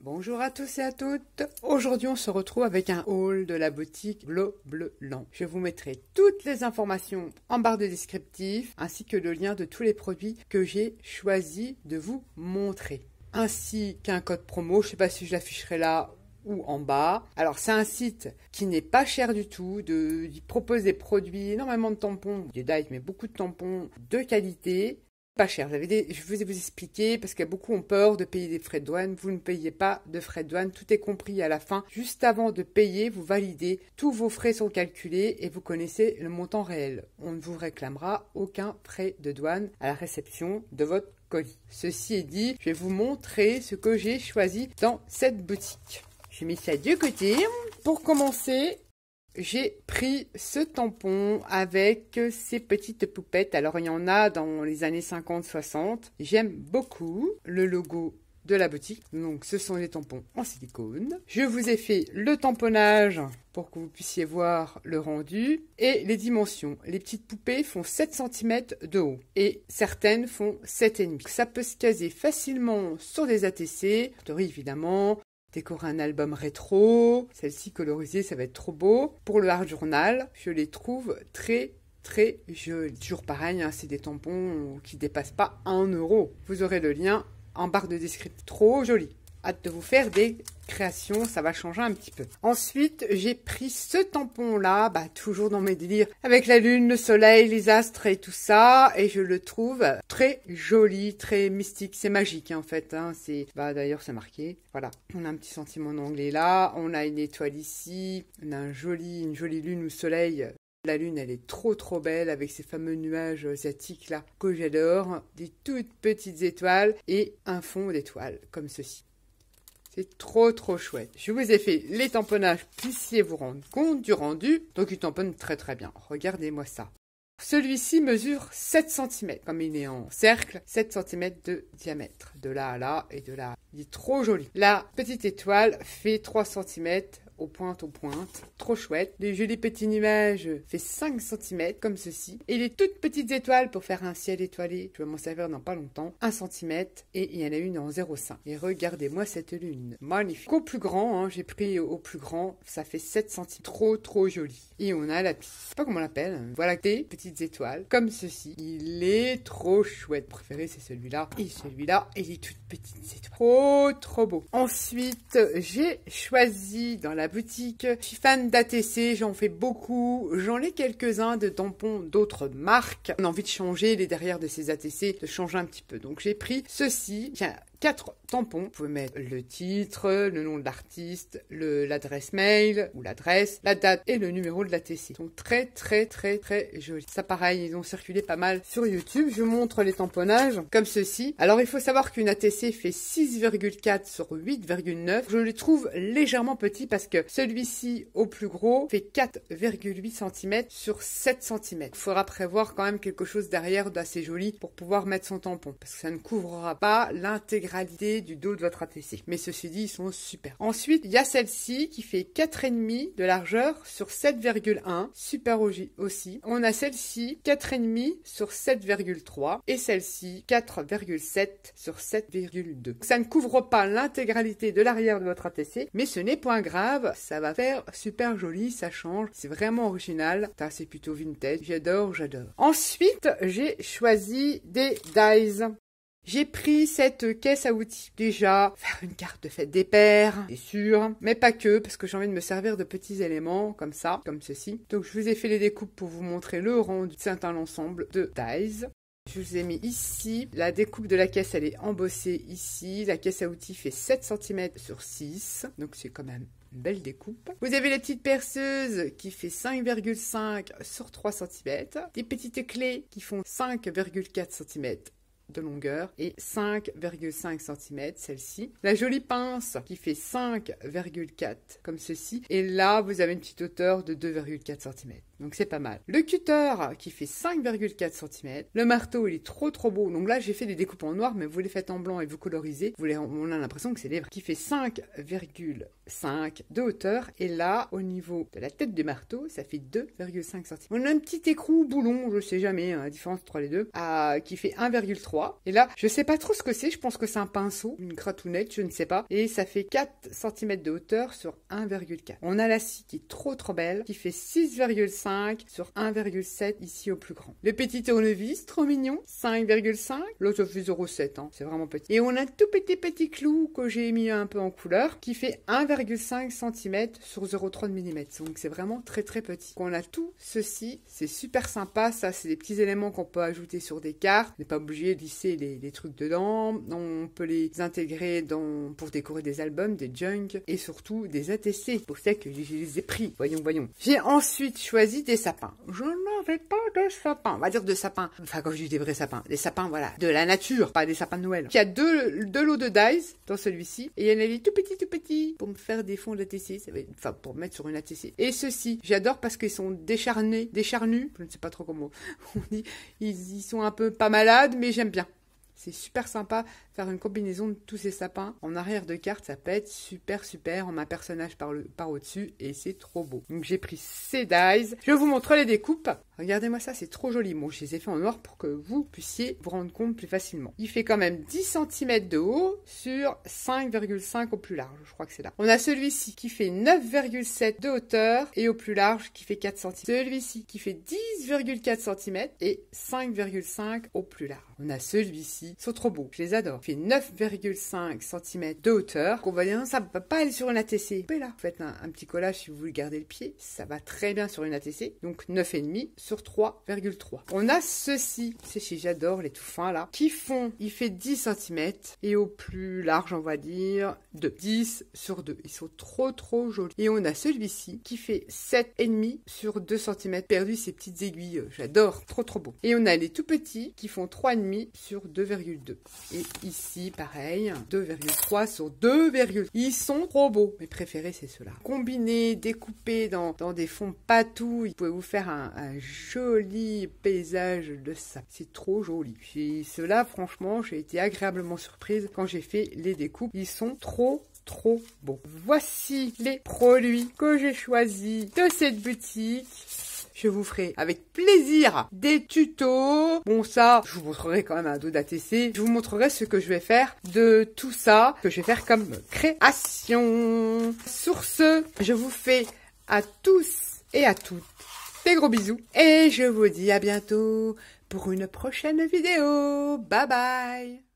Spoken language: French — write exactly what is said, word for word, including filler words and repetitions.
Bonjour à tous et à toutes. Aujourd'hui, on se retrouve avec un haul de la boutique Bleu Bleu Blanc. Je vous mettrai toutes les informations en barre de descriptif ainsi que le lien de tous les produits que j'ai choisi de vous montrer. Ainsi qu'un code promo, je ne sais pas si je l'afficherai là ou en bas. Alors, c'est un site qui n'est pas cher du tout. De, il propose des produits, énormément de tampons, des dyes, mais beaucoup de tampons de qualité. Pas cher, j'avais des... je vais vous expliquer parce que beaucoup ont peur de payer des frais de douane. Vous ne payez pas de frais de douane, tout est compris à la fin. Juste avant de payer, vous validez, tous vos frais sont calculés et vous connaissez le montant réel. On ne vous réclamera aucun frais de douane à la réception de votre colis. Ceci est dit, je vais vous montrer ce que j'ai choisi dans cette boutique. J'ai mis ça de côté. Pour commencer, j'ai pris ce tampon avec ces petites poupettes. Alors, il y en a dans les années cinquante soixante. J'aime beaucoup le logo de la boutique. Donc, ce sont des tampons en silicone. Je vous ai fait le tamponnage pour que vous puissiez voir le rendu et les dimensions. Les petites poupées font sept centimètres de haut et certaines font sept virgule cinq. Ça peut se caser facilement sur des A T C, évidemment. Décorer un album rétro, celle-ci colorisée, ça va être trop beau. Pour le Art Journal, je les trouve très très jolies. Toujours pareil, hein, c'est des tampons qui dépassent pas un euro. Vous aurez le lien en barre de description. Trop joli. Hâte de vous faire des créations, ça va changer un petit peu. Ensuite, j'ai pris ce tampon-là, bah, toujours dans mes délires, avec la lune, le soleil, les astres et tout ça, et je le trouve très joli, très mystique, c'est magique hein, en fait, hein, c'est, bah d'ailleurs c'est marqué, voilà. On a un petit sentiment en anglais là, on a une étoile ici, on a un joli, une jolie lune ou soleil. La lune, elle est trop trop belle avec ces fameux nuages asiatiques là que j'adore, des toutes petites étoiles et un fond d'étoiles comme ceci. C'est trop trop chouette. Je vous ai fait les tamponnages, puissiez vous rendre compte du rendu. Donc il tamponne très très bien. Regardez-moi ça. Celui-ci mesure sept centimètres. Comme il est en cercle, sept centimètres de diamètre. De là à là et de là à là. Il est trop joli. La petite étoile fait trois centimètres. Aux pointes, aux pointes. Trop chouette. Les jolis petits nuages fait cinq centimètres comme ceci. Et les toutes petites étoiles pour faire un ciel étoilé, je vais m'en servir dans pas longtemps, un centimètre. Et il y en a une en zéro virgule cinq. Et regardez-moi cette lune. Magnifique. Au plus grand, hein, j'ai pris au plus grand, ça fait sept centimètres. Trop trop joli. Et on a la petite, je sais pas comment on l'appelle. Voilà, des petites étoiles comme ceci. Il est trop chouette. Préféré c'est celui-là. Et celui-là. Et les toutes petites étoiles. Trop trop beau. Ensuite, j'ai choisi dans la boutique. Je suis fan d'A T C, j'en fais beaucoup. J'en ai quelques-uns de tampons d'autres marques. On a envie de changer les derrière de ces A T C, de changer un petit peu. Donc j'ai pris ceci. Tiens, quatre tampons. Vous pouvez mettre le titre, le nom de l'artiste, l'adresse mail ou l'adresse, la date et le numéro de l'A T C. Ils sont très très très très jolis. Ça pareil, ils ont circulé pas mal sur YouTube. Je vous montre les tamponnages comme ceci. Alors il faut savoir qu'une A T C fait six virgule quatre sur huit virgule neuf. Je les trouve légèrement petits parce que celui-ci au plus gros fait quatre virgule huit centimètres sur sept centimètres. Il faudra prévoir quand même quelque chose derrière d'assez joli pour pouvoir mettre son tampon parce que ça ne couvrira pas l'intégralité du dos de votre A T C. Mais ceci dit, ils sont super. Ensuite, il y a celle-ci qui fait quatre virgule cinq de largeur sur sept virgule un. Super aussi. On a celle-ci quatre virgule cinq sur sept virgule trois et celle-ci quatre virgule sept sur sept virgule deux. Ça ne couvre pas l'intégralité de l'arrière de votre A T C, mais ce n'est point grave. Ça va faire super joli, ça change. C'est vraiment original. Ça, c'est plutôt vintage. J'adore, j'adore. Ensuite, j'ai choisi des dies. J'ai pris cette caisse à outils. Déjà, faire une carte de fête des pères, c'est sûr, mais pas que, parce que j'ai envie de me servir de petits éléments comme ça, comme ceci. Donc je vous ai fait les découpes pour vous montrer le rendu. C'est un ensemble de dies. Je vous ai mis ici, la découpe de la caisse, elle est embossée ici. La caisse à outils fait sept centimètres sur six, donc c'est quand même une belle découpe. Vous avez les petites perceuses qui fait cinq virgule cinq sur trois centimètres. Des petites clés qui font cinq virgule quatre centimètres. De longueur et cinq virgule cinq centimètres celle-ci. La jolie pince qui fait cinq virgule quatre comme ceci. Et là, vous avez une petite hauteur de deux virgule quatre centimètres. Donc c'est pas mal. Le cutter qui fait cinq virgule quatre centimètres. Le marteau, il est trop trop beau. Donc là, j'ai fait des découpes en noir, mais vous les faites en blanc et vous colorisez. Vous les, on a l'impression que c'est des vrais. Qui fait cinq virgule cinq de hauteur. Et là, au niveau de la tête du marteau, ça fait deux virgule cinq centimètres. On a un petit écrou boulon, je sais jamais, hein, la différence entre les deux, à, qui fait un virgule trois. Et là, je sais pas trop ce que c'est. Je pense que c'est un pinceau, une cratounette, je ne sais pas. Et ça fait quatre centimètres de hauteur sur un virgule quatre. On a la scie qui est trop trop belle, qui fait six virgule cinq sur un virgule sept ici au plus grand. Le petit tournevis, trop mignon, cinq virgule cinq. L'autre ça fait zéro virgule sept, hein, c'est vraiment petit. Et on a un tout petit petit clou que j'ai mis un peu en couleur, qui fait un virgule cinq centimètres sur zéro virgule trois millimètres. Donc c'est vraiment très très petit. On a tout ceci, c'est super sympa. Ça, c'est des petits éléments qu'on peut ajouter sur des cartes. On n'est pas obligé de lisser les, les trucs dedans. On peut les intégrer dans, pour décorer des albums, des junk et surtout des A T C. Pour ça que je les ai pris. Voyons, voyons. J'ai ensuite choisi des sapins. Je n'avais pas de sapins. On va dire de sapins. Enfin, quand je dis des vrais sapins. Des sapins, voilà. De la nature, pas des sapins de Noël. Il y a deux, deux lots de dies dans celui-ci. Et il y en a des tout petits, tout petits pour me faire des fonds d'A T C. Ça va être, enfin, pour mettre sur une A T C. Et ceux-ci, j'adore parce qu'ils sont décharnés, décharnus. Je ne sais pas trop comment on dit. Ils, ils sont un peu pas malades, mais j'aime bien. C'est super sympa faire une combinaison de tous ces sapins. En arrière de carte, ça peut être super super. On met un personnage par, le, par au-dessus et c'est trop beau. Donc j'ai pris ces dies. Je vous montre les découpes. Regardez-moi ça, c'est trop joli. Bon, je les ai fait en noir pour que vous puissiez vous rendre compte plus facilement. Il fait quand même dix centimètres de haut sur cinq virgule cinq au plus large. Je crois que c'est là. On a celui-ci qui fait neuf virgule sept de hauteur et au plus large qui fait quatre centimètres. Celui-ci qui fait dix virgule quatre centimètres et cinq virgule cinq au plus large. On a celui-ci. Ils sont trop beaux. Je les adore. Il fait neuf virgule cinq centimètres de hauteur. On va dire, non, ça ne va pas aller sur une A T C. Et là, vous faites un, un petit collage si vous voulez garder le pied. Ça va très bien sur une A T C. Donc neuf virgule cinq sur trois virgule trois. On a ceci. C'est chez j'adore les tout fins là. Qui font, il fait dix centimètres et au plus large, on va dire deux. dix sur deux. Ils sont trop trop jolis. Et on a celui-ci qui fait sept virgule cinq sur deux centimètres. Perdu ces petites aiguilles. J'adore. Trop trop beau. Et on a les tout petits qui font trois virgule cinq sur deux virgule deux. Et ici, pareil, deux virgule trois sur deux virgule trois. Ils sont trop beaux. Mes préférés, c'est ceux-là. Combinés, découpés dans, dans des fonds patous, ils pouvaient vous faire un, un joli paysage de ça. C'est trop joli. Et ceux-là, franchement, j'ai été agréablement surprise quand j'ai fait les découpes. Ils sont trop trop beaux. Voici les produits que j'ai choisis de cette boutique. Je vous ferai avec plaisir des tutos. Bon, ça, je vous montrerai quand même un dos d'A T C. Je vous montrerai ce que je vais faire de tout ça, que je vais faire comme création. Sur ce, je vous fais à tous et à toutes des gros bisous. Et je vous dis à bientôt pour une prochaine vidéo. Bye bye.